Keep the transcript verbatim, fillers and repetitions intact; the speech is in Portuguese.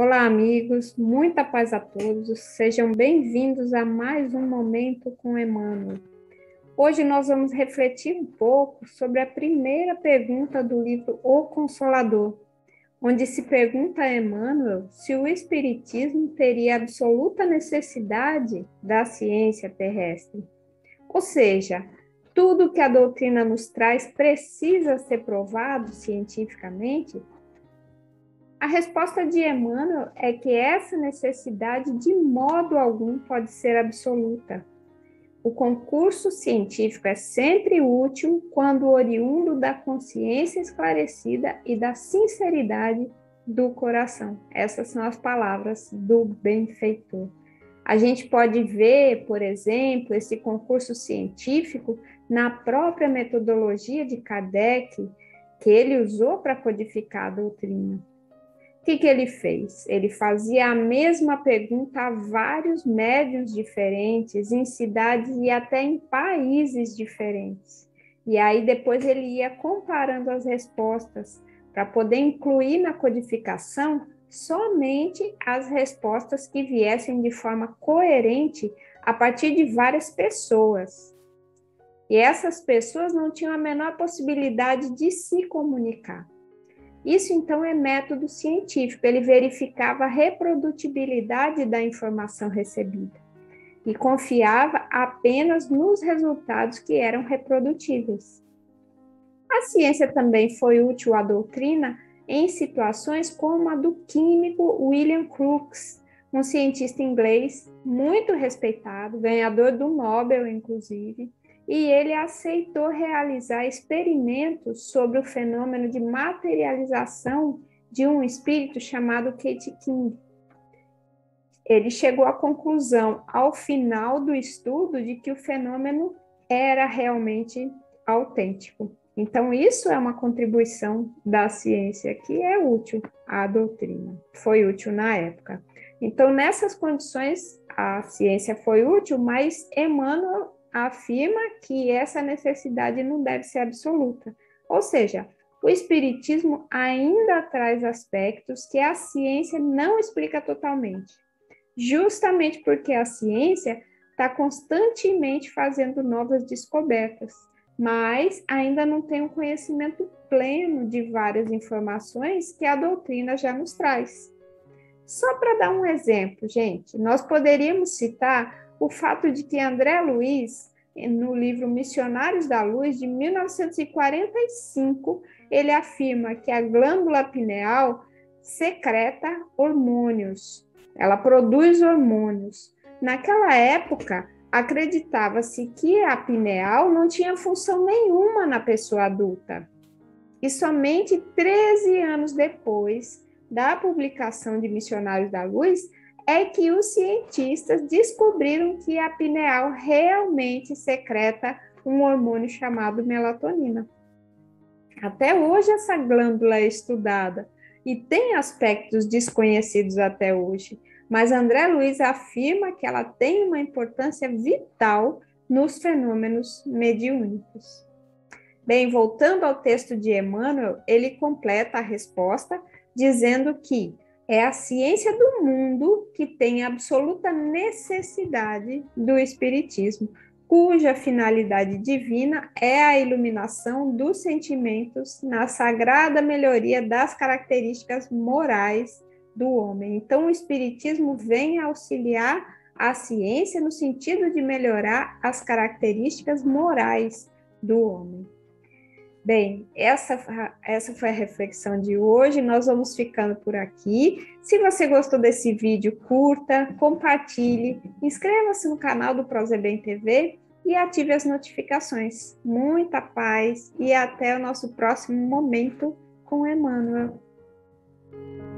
Olá, amigos, muita paz a todos, sejam bem-vindos a mais um Momento com Emmanuel. Hoje nós vamos refletir um pouco sobre a primeira pergunta do livro O Consolador, onde se pergunta a Emmanuel se o Espiritismo teria absoluta necessidade da ciência terrestre. Ou seja, tudo que a doutrina nos traz precisa ser provado cientificamente? A resposta de Emmanuel é que essa necessidade de modo algum pode ser absoluta. O concurso científico é sempre útil quando oriundo da consciência esclarecida e da sinceridade do coração. Essas são as palavras do benfeitor. A gente pode ver, por exemplo, esse concurso científico na própria metodologia de Kardec, que ele usou para codificar a doutrina. O que, que ele fez? Ele fazia a mesma pergunta a vários médiuns diferentes, em cidades e até em países diferentes. E aí depois ele ia comparando as respostas para poder incluir na codificação somente as respostas que viessem de forma coerente a partir de várias pessoas. E essas pessoas não tinham a menor possibilidade de se comunicar. Isso, então, é método científico. Ele verificava a reprodutibilidade da informação recebida e confiava apenas nos resultados que eram reprodutíveis. A ciência também foi útil à doutrina em situações como a do químico William Crookes, um cientista inglês muito respeitado, ganhador do Nobel, inclusive, e ele aceitou realizar experimentos sobre o fenômeno de materialização de um espírito chamado Kate King. Ele chegou à conclusão, ao final do estudo, de que o fenômeno era realmente autêntico. Então, isso é uma contribuição da ciência que é útil à doutrina, foi útil na época. Então, nessas condições, a ciência foi útil, mas Emmanuel afirma que essa necessidade não deve ser absoluta. Ou seja, o Espiritismo ainda traz aspectos que a ciência não explica totalmente, justamente porque a ciência está constantemente fazendo novas descobertas, mas ainda não tem um conhecimento pleno de várias informações que a doutrina já nos traz. Só para dar um exemplo, gente, nós poderíamos citar o fato de que André Luiz, no livro Missionários da Luz, de mil novecentos e quarenta e cinco, ele afirma que a glândula pineal secreta hormônios, ela produz hormônios. Naquela época, acreditava-se que a pineal não tinha função nenhuma na pessoa adulta. E somente treze anos depois da publicação de Missionários da Luz, é que os cientistas descobriram que a pineal realmente secreta um hormônio chamado melatonina. Até hoje essa glândula é estudada e tem aspectos desconhecidos até hoje, mas André Luiz afirma que ela tem uma importância vital nos fenômenos mediúnicos. Bem, voltando ao texto de Emmanuel, ele completa a resposta dizendo que é a ciência do mundo que tem absoluta necessidade do Espiritismo, cuja finalidade divina é a iluminação dos sentimentos na sagrada melhoria das características morais do homem. Então, o Espiritismo vem auxiliar a ciência no sentido de melhorar as características morais do homem. Bem, essa, essa foi a reflexão de hoje, nós vamos ficando por aqui. Se você gostou desse vídeo, curta, compartilhe, inscreva-se no canal do Prozebem T V e ative as notificações. Muita paz e até o nosso próximo Momento com Emmanuel.